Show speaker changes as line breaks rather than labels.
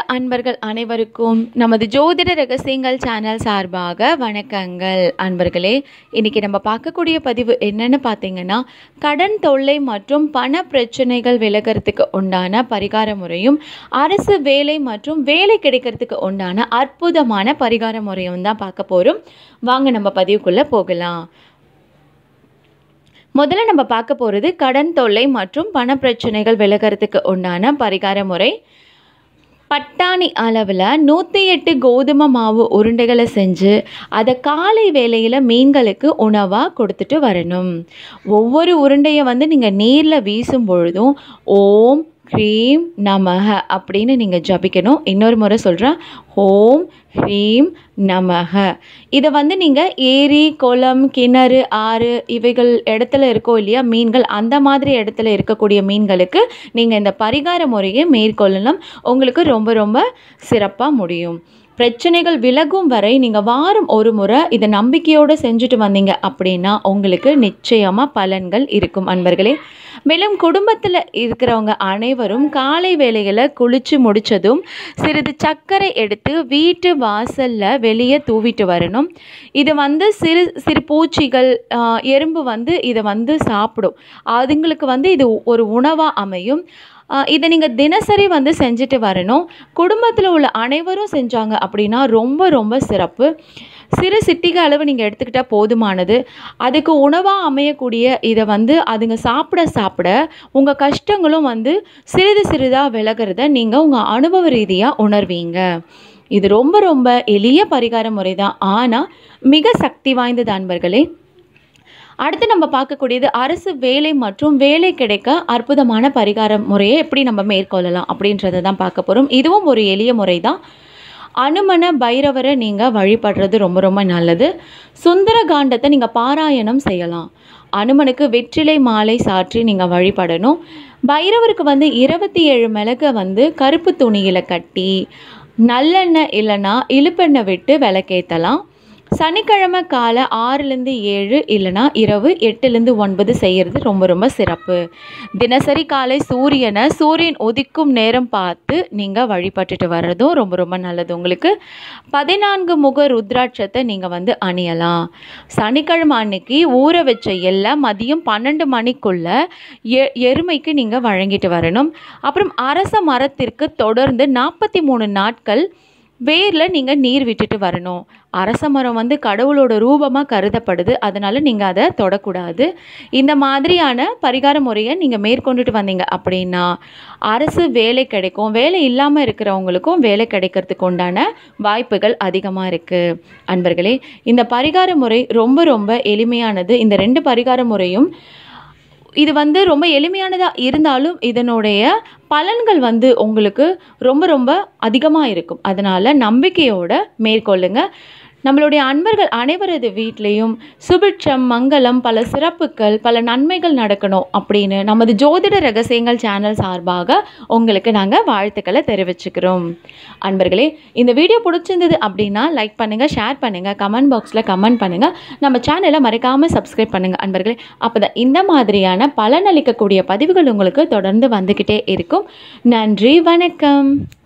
அன்பர்கள் அனைவருக்கும் நமது ஜோதிட ரகசியங்கள் சேனல் சார்பாக வணக்கங்கள். அன்பர்களே, இன்றைக்கி நம்ம பார்க்கக்கூடிய பதிவு என்னன்னு பார்த்தீங்கன்னா, கடன் தொல்லை மற்றும் பண பிரச்சனைகள் விலகிறதுக்கு உண்டான பரிகார முறையும், அரசு வேலை மற்றும் வேலை கிடைக்கிறதுக்கு உண்டான அற்புதமான பரிகார முறையும் தான் பார்க்க போகிறோம். வாங்க நம்ம பதிவுக்குள்ளே போகலாம். முதல்ல நம்ம பார்க்க போகிறது கடன் தொல்லை மற்றும் பண பிரச்சனைகள் விலகிறதுக்கு உண்டான பரிகார முறை. பட்டாணி அளவில் 108 கோதுமை மாவு உருண்டைகளை செஞ்சு அதை காலை வேளையில் மீன்களுக்கு உணவாக கொடுத்துட்டு வரணும். ஒவ்வொரு உருண்டையை நீங்கள் நீரில் வீசும் பொழுதும் ஓம் ஹ்ரீம் நமக அப்படின்னு நீங்கள் ஜபிக்கணும். இன்னொரு முறை சொல்கிறேன், ஓம் ஹ்ரீம் நமக. இதை நீங்கள் ஏரி, குளம், கிணறு, ஆறு இவைகள் இடத்துல இருக்கோ இல்லையா மீன்கள், அந்த மாதிரி இடத்துல இருக்கக்கூடிய மீன்களுக்கு நீங்கள் இந்த பரிகார முறையை மேற்கொள்ளலாம். உங்களுக்கு ரொம்ப ரொம்ப சிறப்பாக முடியும். பிரச்சனைகள் விலகும் வரை நீங்கள் வாரம் ஒரு முறை இதை நம்பிக்கையோடு செஞ்சுட்டு வந்தீங்க அப்படின்னா உங்களுக்கு நிச்சயமாக பலன்கள் இருக்கும் அன்பர்களே. மேலும் குடும்பத்தில் இருக்கிறவங்க அனைவரும் காலை வேளையில் குளித்து முடித்ததும் சிறிது சர்க்கரை எடுத்து வீட்டு வாசலில் வெளியே தூவிட்டு வரணும். இது சிறு சிறு பூச்சிகள், எறும்பு இதை சாப்பிடும். அதுங்களுக்கு இது ஒரு உணவாக அமையும். இதை நீங்கள் தினசரி செஞ்சுட்டு வரணும். குடும்பத்தில் உள்ள அனைவரும் செஞ்சாங்க அப்படின்னா ரொம்ப ரொம்ப சிறப்பு. சிறு சிட்டிகை அளவு நீங்கள் எடுத்துக்கிட்டால் போதுமானது. அதுக்கு உணவாக அமையக்கூடிய இதை அதுங்க சாப்பிட சாப்பிட உங்கள் கஷ்டங்களும் சிறிது சிறிதாக விலகிறத நீங்கள் உங்கள் அனுபவ ரீதியாக உணர்வீங்க. இது ரொம்ப ரொம்ப எளிய பரிகார முறை தான், ஆனால் மிக சக்தி வாய்ந்தது அன்பர்களே. அடுத்து நம்ம பார்க்கக்கூடியது அரசு வேலை மற்றும் வேலை கிடைக்க அற்புதமான பரிகார முறையை எப்படி நம்ம மேற்கொள்ளலாம் அப்படின்றத தான் பார்க்க போகிறோம். இதுவும் ஒரு எளிய முறை தான். அனுமன பைரவரை நீங்கள் வழிபடுறது ரொம்ப ரொம்ப நல்லது. சுந்தர காண்டத்தை நீங்கள் பாராயணம் செய்யலாம். அனுமனுக்கு வெற்றிலை மாலை சாற்றி நீங்கள் வழிபடணும். பைரவருக்கு 27 மிளகை கருப்பு துணியில் கட்டி நல்லெண்ணெய் இல்லைன்னா இழுப்பெண்ணெய் விட்டு விளக்கேற்றலாம். சனிக்கிழமை காலை 6-7 இல்லைனா இரவு 8-9 செய்கிறது ரொம்ப ரொம்ப சிறப்பு. தினசரி காலை சூரியன் உதிக்கும் நேரம் பார்த்து நீங்கள் வழிபட்டுட்டு வர்றதும் ரொம்ப ரொம்ப நல்லது. உங்களுக்கு 14 முக ருத்ராட்சத்தை நீங்கள் அணியலாம். சனிக்கிழமை அன்னைக்கு ஊற வச்ச எல்லாம் மதியம் 12 மணிக்குள்ளே எருமைக்கு நீங்கள் வழங்கிட்டு வரணும். அப்புறம் அரச மரத்திற்கு தொடர்ந்து 43 நாட்கள் வேரில் நீங்கள் நீர் விட்டுட்டு வரணும். அரச மரம் கடவுளோட ரூபமாக கருதப்படுது, அதனால் நீங்கள் அதை தொடக்கூடாது. இந்த மாதிரியான பரிகார முறையை நீங்கள் மேற்கொண்டுட்டு வந்தீங்க அப்படின்னா அரசு வேலை கிடைக்கும். வேலை இல்லாமல் இருக்கிறவங்களுக்கும் வேலை கிடைக்கிறதுக்கு உண்டான வாய்ப்புகள் அதிகமாக இருக்குது. அன்பர்களே, இந்த பரிகார முறை ரொம்ப ரொம்ப எளிமையானது. இந்த 2 பரிகார முறையும் இது ரொம்ப எளிமையானதாக இருந்தாலும் இதனுடைய பலன்கள் உங்களுக்கு ரொம்ப ரொம்ப அதிகமாக இருக்கும். அதனால் நம்பிக்கையோடு மேற்கொள்ளுங்க. நம்மளுடைய அன்பர்கள் அனைவரது வீட்லேயும் சுபிட்சம், மங்களம், பல சிறப்புகள், பல நன்மைகள் நடக்கணும் அப்படின்னு நமது ஜோதிட ரகசியங்கள் சேனல் சார்பாக உங்களுக்கு நாங்கள் வாழ்த்துக்களை தெரிவிச்சுக்கிறோம். அன்பர்களே, இந்த வீடியோ பிடிச்சிருந்தது அப்படின்னா லைக் பண்ணுங்கள், ஷேர் பண்ணுங்கள், கமெண்ட் பாக்ஸில் கமெண்ட் பண்ணுங்கள். நம்ம சேனலை மறக்காமல் சப்ஸ்கிரைப் பண்ணுங்கள் அன்பர்களே. அப்போ தான் இந்த மாதிரியான பலனளிக்கக்கூடிய பதிவுகள் உங்களுக்கு தொடர்ந்து வந்துக்கிட்டே இருக்கும். நன்றி, வணக்கம்.